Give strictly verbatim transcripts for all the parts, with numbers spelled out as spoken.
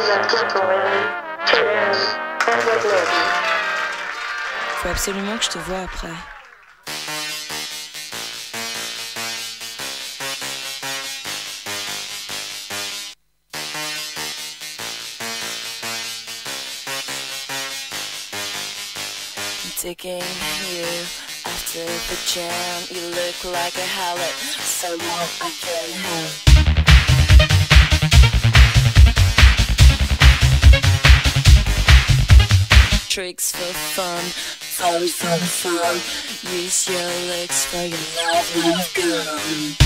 Faut absolument que je te voie après. I'm taking you after the jam. You look like a harlot, someone I can have. Tricks for fun, fun, fun, fun. Use your legs for your love, love gun.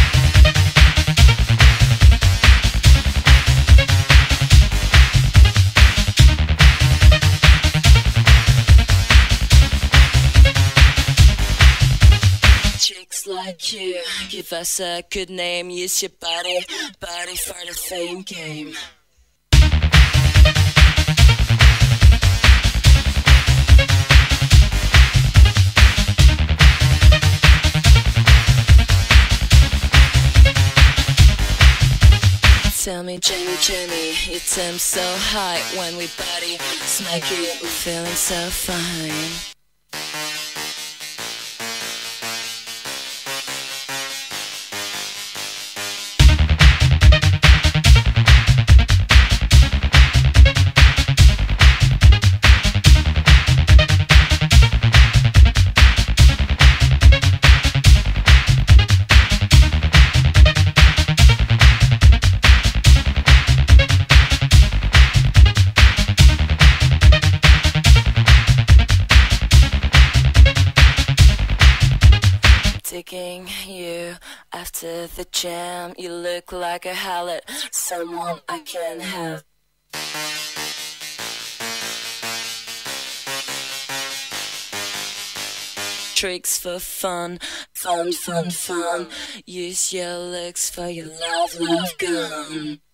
Chicks like you, give us a good name. Use your body, body for the fame game. Tell me, Jamie, Jamie, you tempt so high. When we body smack it, we're feeling so fine. Taking you after the jam. You look like a harlot, someone I can have. Tricks for fun, fun, fun, fun. Use your looks for your love, love gun.